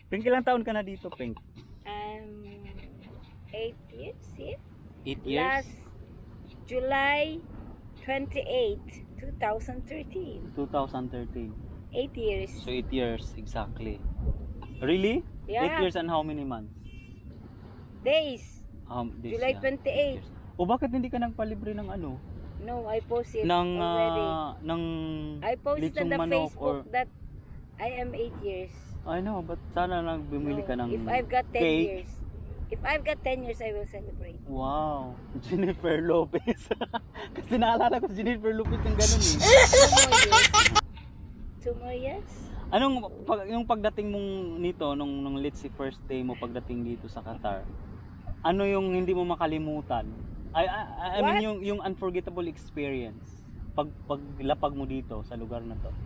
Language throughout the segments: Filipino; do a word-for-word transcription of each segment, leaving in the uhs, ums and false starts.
Pink, ilang taon ka na dito, Pink? Um, eight years, yeah? Eight years? Last July twenty-eighth, twenty thirteen. twenty thirteen. Eight years. So eight years, exactly. Really? Yeah. Eight years and how many months? Days. Um, this, July yeah, twenty-eighth. eight years. O bakit hindi ka nagpalibre ng ano? No, I posted Ng, already. ah, ng I posted litsong on the manok Facebook or... that I am eight years. I know, but sana lang bumili No, ka ng if I've got ten cake. years. If I've got ten years, I will celebrate. Wow, Jennifer Lopez. Kasi naalala ko si Jennifer Lopez yung ganun eh. Two more years. Two more years? Anong, pag, yung pagdating mong nito, nung, nung let's say first day mo pagdating dito sa Qatar, ano yung hindi mo makalimutan? I, I, I mean What? yung, yung unforgettable experience pag paglapag mo dito sa lugar na to.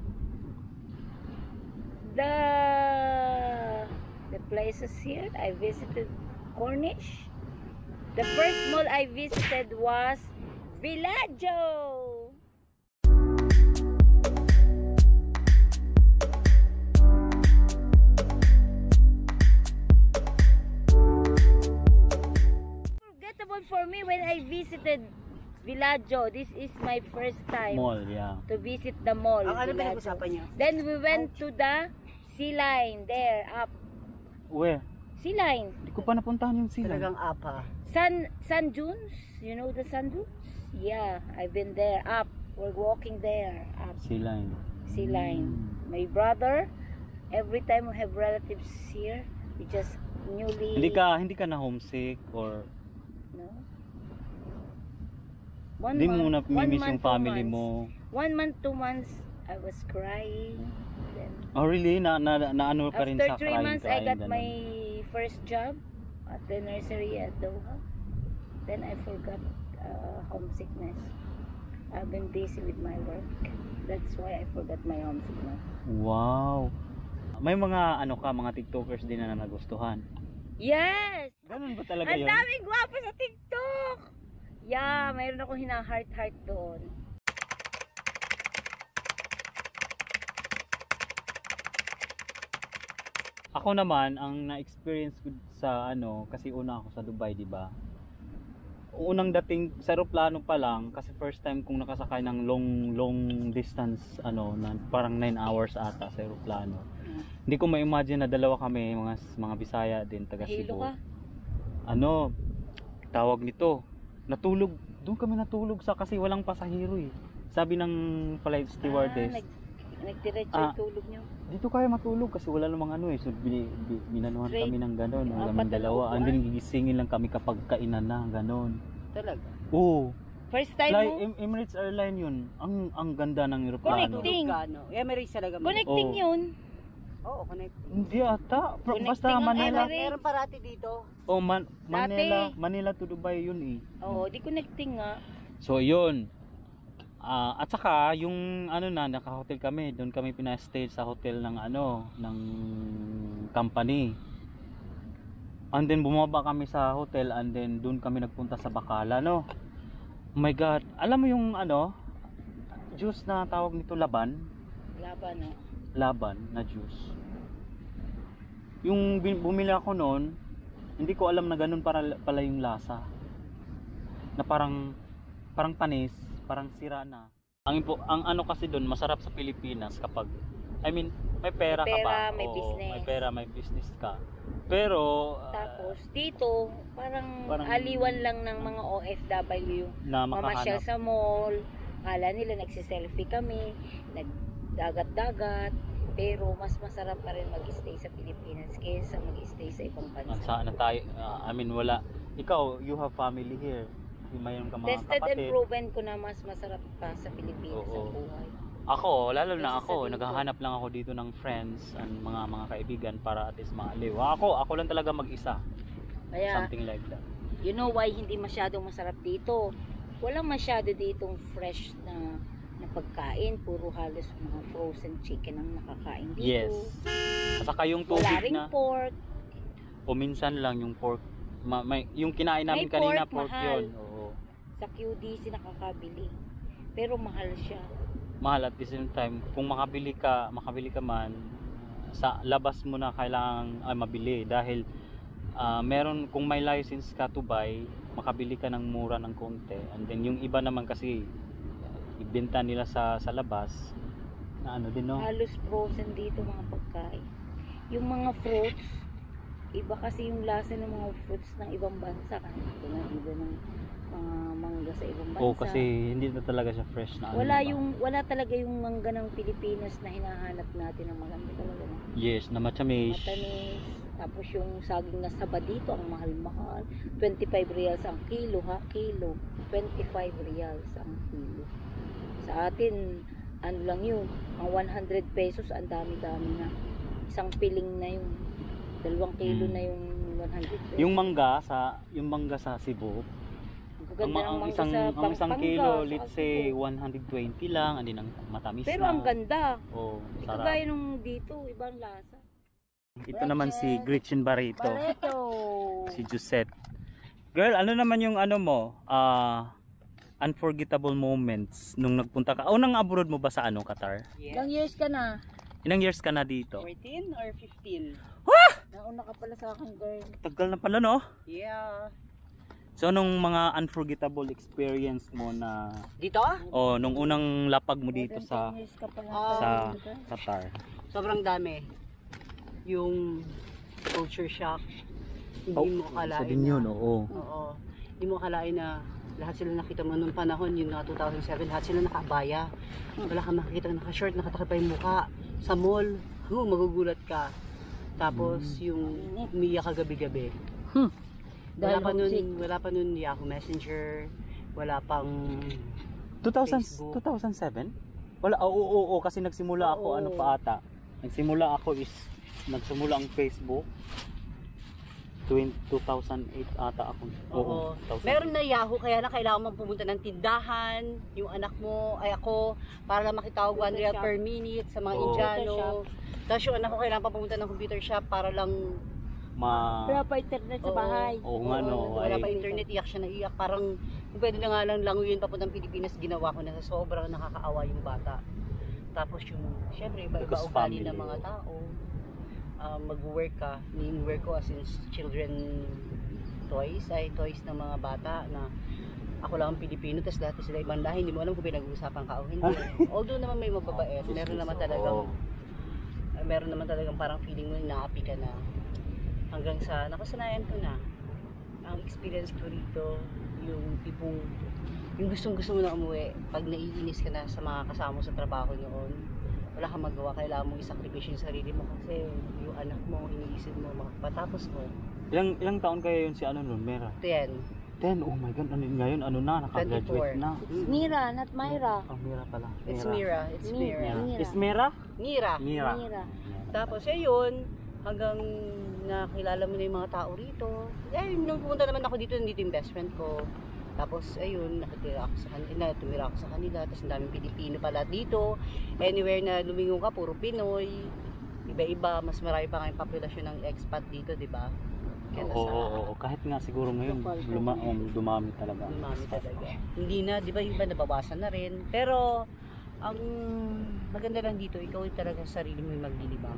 The the places here, I visited Cornish. The first mall I visited was Villaggio. Unforgettable for me when I visited Villaggio. This is my first time Mall, yeah. to visit the mall. Ang ano ba Villaggio. nag-usapan niyo? Then we went to the sea line there up. Where? Sea line. Hindi ko pa napuntahan yung sila. Talagang apa. Sun Sun Dunes. You know the Sun Dunes? Yeah, I've been there up. We're walking there up Sila yun. sea line. My brother, every time we have relatives here, we just newly Hindi ka hindi ka na homesick or no. One hindi mo na month, one miss month, yung two family months. mo? One month, two months, I was crying. Then Oh really? Na, na, na ano ka rin sa after three crying months, I crying, got ganun? my first job at the nursery at Doha. Then I forgot uh, homesickness. I've been busy with my work. That's why I forgot my homesickness. Wow. May mga ano ka, mga TikTokers din na nagustuhan. Yes! Ganun ba talaga Ang yun? daming gwapo sa TikTok! Yeah, mayroon akong hina-heart-heart doon. Ako naman, ang na-experience ko sa ano, kasi una ako sa Dubai, di ba? Unang dating sa eroplano pa lang, kasi first time kong nakasakay ng long long distance ano, na parang nine hours ata sa eroplano. Hindi ko ma-imagine na dalawa kami, mga mga Bisaya din, taga Hilo Cebu. ka? Ano, tawag nito, natulog, doon kami natulog sa kasi walang pasahero eh. Sabi ng flight stewardess, Ah, nag, nagdiretso Ah. yung tulog nyo. dito kayo matulog kasi wala namang ano eh. So bini, bi, minanuhan Straight. kami ng gano'n, ng Apat kaming na dalawa. upuan. And then gigisingin lang kami kapag kainan na, gano'n. Talaga. Oo. First time Fly, mo? Em- Emirates Airline yun. Ang ang ganda ng eroplano. Connecting. Connecting. Emirates talaga. Connecting Oo. yun. Oo, connecting. Hindi ata. Pro- Connecting Basta ang Manila. Emirates. Meron parati dito. Oh, Man- Manila. Dati. Manila to Dubai yun eh. Oo, di connecting nga. So yun. Ah, at saka yung ano na naka-hotel kami, doon kami pina-stay sa hotel ng ano, ng company. And then bumaba kami sa hotel and then doon kami nagpunta sa Bacala, no. Oh my god, alam mo yung ano, juice na tawag nito laban, Laban, no? laban na juice. Yung bin- bumili ako noon, hindi ko alam na ganun para pala yung lasa. Na parang parang panis, parang sira na. Ang impo, ang ano kasi doon masarap sa Pilipinas kapag I mean, may pera, May ka ba? pera, may Oo, business. may pera, may business ka. Pero ah, Tapos dito, parang, Parang- aliwan lang ng mga O F W. na Mamasyal makahanap. sa mall. Kala nila nagsiselfie kami, nagdagat-dagat. Pero mas masarap pa rin mag-stay sa Pilipinas kaysa mag-stay sa ibang bansa. Saan na tayo? ah, I mean, wala. Ikaw, you have family here. Mayroon ka mga Tested and kapatid. proven ko na mas masarap pa sa Pilipinas Oo. ang buhay. Ako, lalo na Kaysa sa ako, dito. naghahanap lang ako dito ng friends and mga mga kaibigan para at least maaliw. Ako, ako lang talaga mag-isa. Kaya, Something like that. you know why hindi masyadong masarap dito? Walang masyado ditong fresh na, na pagkain. Puro halos mga frozen chicken ang nakakain dito. Yes. At saka yung Wala tubig ring na, pork. o minsan lang yung pork, ma, may, yung kinain namin May kanina, pork, pork mahal. yun. Oo. Sa Q D C nakakabili. Pero mahal siya. Mahal at the same time, kung makabili ka, makabili ka man, sa labas mo na kailangan ay mabili dahil ah, meron kung may license ka to buy, makabili ka ng mura ng konti. And then yung iba naman kasi ibenta nila sa sa labas na ano din no. Halos frozen dito mga pagkain. Yung mga fruits, iba kasi yung lasa ng mga fruits ng ibang bansa. Kasi na iba ng mga mangga sa ibang bansa. Oo, kasi hindi na talaga siya fresh na ano, wala diba? yung wala talaga yung mangga ng Pilipinas na hinahanap natin ng maganda talaga. No? Yes, na matamis. Matamis. Tapos yung saging na saba dito, ang mahal-mahal. twenty-five reals ang kilo, ha? Kilo. twenty-five reals ang kilo. Sa atin, ano lang yun, ang one hundred pesos, ang dami-dami na. Isang piling na yung dalawang kilo Hmm. na yung one hundred pesos. Yung mangga sa yung mangga sa Cebu, ang ang, gaganda ma- ng ang mangga isang sa ang isang Pampanga, kilo, sa let's Cebu. say one hundred twenty lang, andin ang matamis Pero na. ang ganda. Oh, Hindi sarap. kagaya nung dito, ibang lasa. Ito naman si Gretchen Barreto, Barreto! si Josette. Girl, ano naman yung ano mo, ah unforgettable moments nung nagpunta ka? O nang abroad mo ba sa ano, Qatar? Ilang years ka na? Ilang years ka na dito? fourteen or fifteen? Nauna ka pala sa akin, girl. Tagal na pala, no? Yeah. So, nung mga unforgettable experience mo na, Dito? o nung unang lapag mo dito More than sa ten years ka pala Ah. sa girl. Qatar? Sobrang dami. Yung culture shock. Hindi mo akalain isa din yun, na, oo. Oo. Hindi mo akalain na lahat sila nakita mo noong panahon, yung mga two thousand seven, lahat sila nakaabaya. Wala kang makikita naka-short, nakatakip pa yung mukha. Sa mall, oh, magugulat ka. Tapos yung umiyak ka gabi-gabi. Hmm. Wala Dahil pa nun, homesick. wala pa nun Yahoo Messenger, wala pang two thousand, Facebook. two thousand seven? Wala, oo, oo, oo, kasi nagsimula ako, Oo. ano pa ata. Nagsimula ako is, nagsimula ang Facebook. two thousand eight ata ako. Oo. two thousand eight. Meron na Yahoo, kaya na kailangan mong pumunta ng tindahan, yung anak mo, ay ako, para lang makitawag one real per minute sa mga Oo. Indiano. Tapos yung anak ko kailangan pa pumunta ng computer shop para lang, Ma... Wala pa internet sa Oo. bahay. Oo nga, no. oo, wala ay- pa internet, iyak siya na iyak. Parang, kung pwede na nga lang languyin papuntang Pilipinas, ginawa ko na sa sobrang nakakaawa yung bata. Tapos yung, syempre, iba-iba Because ugali family, ng mga oh. tao. Uh, mag-work ka, ni-work ko as in children toys, ay toys ng mga bata na ako lang ang Pilipino, tapos lahat sila ibang lahi, hindi mo alam kung pinag-uusapan ka o hindi. Although naman may mababait, meron naman talagang, Oo. uh, meron naman talagang parang feeling mo inaapi ka na. Hanggang sa nakasanayan ko na ang experience ko rito, yung tipong yung gustong gusto mo na umuwi pag naiinis ka na sa mga kasama mo sa trabaho noon, wala kang magawa, kailangan mong isakripisyo yung sarili mo kasi yung anak mo, iniisip mo, makapatapos mo. Ilang, ilang taon kaya yun si ano nun, Mera? ten, ten, oh my god, ano yun ngayon, ano na, nakagraduate twenty-four. na. It's Mira, not Myra. Oh, Mera pala. It's Mira, it's Mi- Mira. Mira. Is Mera? Mira. Mira. Mira. Tapos ayun, hanggang nakilala mo na yung mga tao rito. Eh, nung pumunta naman ako dito, nandito yung best friend ko. Tapos ayun, nakatira ako sa kanila, tumira ako sa kanila, tapos ang daming Pilipino pala dito. Anywhere na lumingon ka, puro Pinoy. Iba-iba, mas marami pa nga yung populasyon ng expat dito, di ba? Kaya Oo, nasa, oo, oo, kahit nga siguro ngayon, luma, um, dumami talaga. dumami talaga. Hindi na, di ba yung iba nabawasan na rin. Pero, ang maganda lang dito, ikaw yung talaga sa sarili mo yung maglilibang.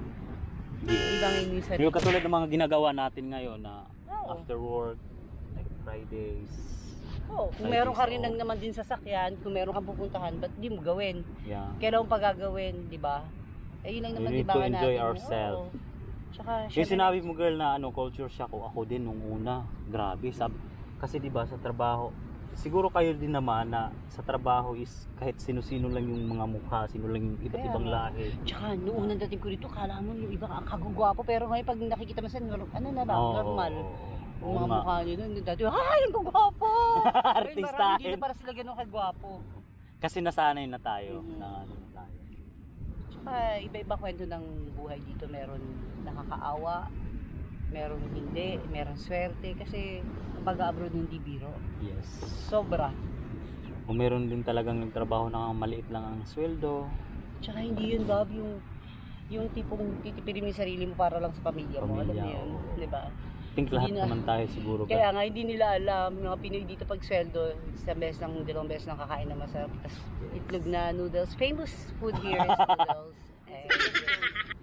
Libangin mo yung sarili. Yung katulad ng mga ginagawa natin ngayon na Oo. after work, like Fridays. Oo, kung Fridays, meron ka rin oo. nang naman din sasakyan, kung meron kang pupuntahan, ba't di mo gawin? Yeah. Kailangan pa gagawin, di ba? Eh, yun lang We naman need to libangan enjoy natin. ourselves. Oo. Tsaka, Yung syempre, sinabi mo girl na ano, culture shock ko, ako din nung una. Grabe, sab kasi 'di ba sa trabaho, siguro kayo din naman na sa trabaho is kahit sino-sino lang yung mga mukha, sino lang yung iba't Kaya ibang nga. lahi. Tsaka, noong unang dating ko dito, kala mo yung iba ang kagugwapo, pero ngayon pag nakikita mo sa norm, ano na lang, Oo, normal. oo, oo. Yung Oo mga nga. mukha nyo nun, dati, ay, ang gugwapo! Ngayon, Artistahin. parang hindi na para sila ganun kagwapo. Kasi nasanay na tayo Mhm. na ano na tayo. Tsaka, iba-iba kwento ng buhay dito. Meron nakakaawa, meron hindi, meron swerte. Kasi, pag-abroad hindi biro. Yes. Sobra. Kung meron din talagang nagtrabaho na maliit lang ang sweldo, Tsaka hindi yun, Bob, yung yung tipong titipirin mo yung sarili mo para lang sa pamilya mo. Alam mo Pamilya, yun, oo. di ba? think lahat Hindi na. naman tayo siguro. Kaya nga, hindi nila alam, mga Pinoy dito pag sweldo, sa beses ng dalawang beses ng kakain na masarap. Tapos itlog na noodles. Famous food here is noodles. And pansit canton.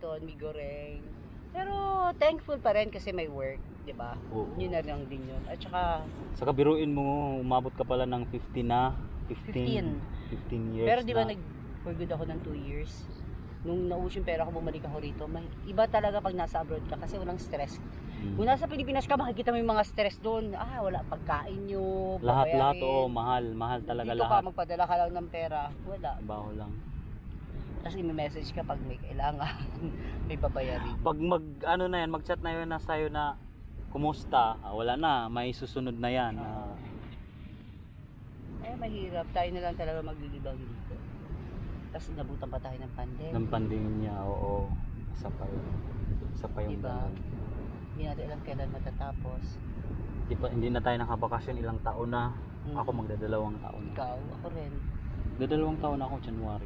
Canton, mi goreng. Pero thankful pa rin kasi may work, di ba? Oo. Yun na lang din yun. At saka, Saka biruin mo, umabot ka pala ng fifteen na. fifteen. fifteen years pero di ba na. nag-for good ako ng two years? Nung naubos yung pera ko, bumalik ako rito. May, iba talaga pag nasa abroad ka kasi walang stress. Mm. Kung nasa Pilipinas ka, makikita mo yung mga stress doon. Ah, wala pagkain nyo, Lahat-lahat, babayarin. oo, mahal. Mahal talaga Dito lahat. ka, magpadala ka lang ng pera. Wala. Baho lang. Tapos i-message ka pag may kailangan. May babayarin. Pag mag, ano na yan, mag-chat na yun na sa'yo na, kumusta? Ah, wala na, may susunod na yan. Ah, Eh, mahirap. Tayo na lang talaga maglilibang dito. Tapos nabutan pa tayo ng pandemic. ng pandemya, oo. Isa pa yun. Isa pa yung Diba? ganun. Hindi natin alam kailan matatapos. Di pa, hindi na tayo nakabakasyon ilang taon na. Mm. Ako magdadalawang taon. Ikaw, ako rin. Dadalawang taon ako, January.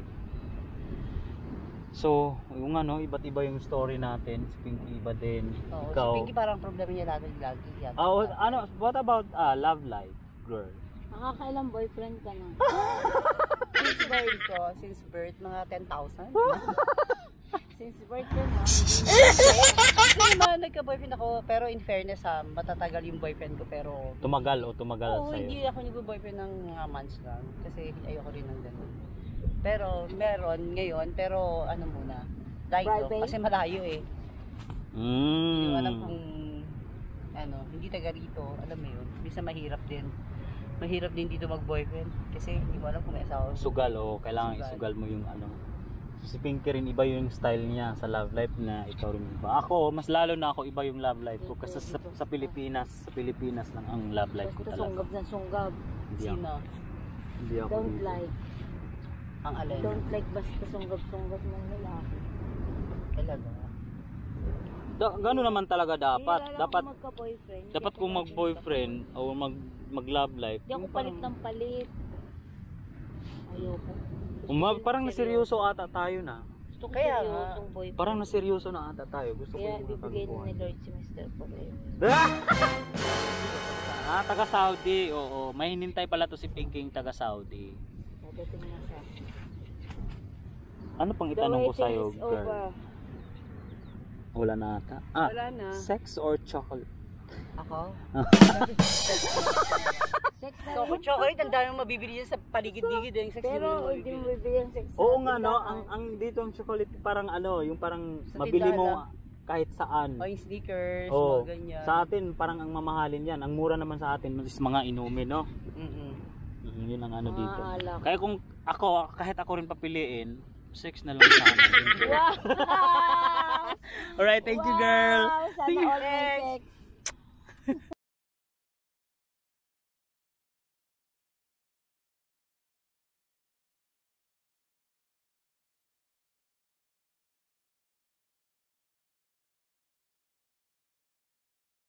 So, yung ano, iba't iba yung story natin. Si Pinky iba din. Oo, Ikaw. si Pinky parang problema niya lagi lagi. Yan. Ah, what- ano, what about ah, love life, girl? Nakakailang boyfriend ka na? Since birth ko, since birth, mga ten thousand. Since birth ka na? Kasi naman, nagka-boyfriend ako, pero in fairness ha, matatagal yung boyfriend ko, pero Tumagal o tumagal oo, sa'yo? hindi ako nag-boyfriend ng mga months lang. Kasi ayoko rin ng ganun. Pero meron ngayon, pero ano muna, dahil Private? kasi malayo eh. Mm. Hindi ko alam kung ano, hindi taga rito, alam mo yun. Bisa mahirap din. Mahirap din dito mag-boyfriend kasi hindi mo alam kung may asawa. Sugal o kailangan Sugal. isugal mo yung ano. Si Pinky rin iba yung style niya sa love life na ikaw rin iba. Ako, mas lalo na ako iba yung love life ko kasi sa, sa Pilipinas, sa Pilipinas lang ang love life ko Basta talaga. sunggab na sunggab. Hindi ako, Sino? hindi ako Don't dito. like. Ang alin? Don't like basta sunggab-sunggab ng lalaki. Talaga. Da, gano'n naman talaga dapat. Hindi, Dapat ako magka-boyfriend. dapat kung mag-boyfriend o mag mag-love life. Hindi ako yung palit parang- ng palit. Ayoko. Uma- parang naseryoso ata tayo na. Gusto ko Kaya nga. seryosong boyfriend. Parang naseryoso na ata tayo. Gusto ko Kaya yung bibigay na nakagawa. ni Lord si mister Forever. Ah, taga Saudi. Oo, may hinintay pala to si Pinky taga Saudi. Nadating na siya. Ano pang The itanong ko waiting sa'yo, is girl? over. Wala na ata. Ah, Wala na. sex or chocolate? Ako? Sex na So, rin. kung chocolate, ang dami mong mabibili dyan sa paligid-ligid yung sex Pero mo hindi mo mabibili. bibili ang sex. sa Oo nga no, tindahan. ang ang dito ang chocolate parang ano, yung parang Sa mabili mo tindahan kahit saan. O yung sneakers, Oo. mga ganyan. Sa atin parang ang mamahalin yan. Ang mura naman sa atin is mga inumin, no? Mm-mm. Mm, yun ang ano Mga dito. alak. Kaya kung ako, kahit ako rin papiliin, sex na lang sana. Wow! Alright, thank you girl. Wow! Sana Thank you. all may sex.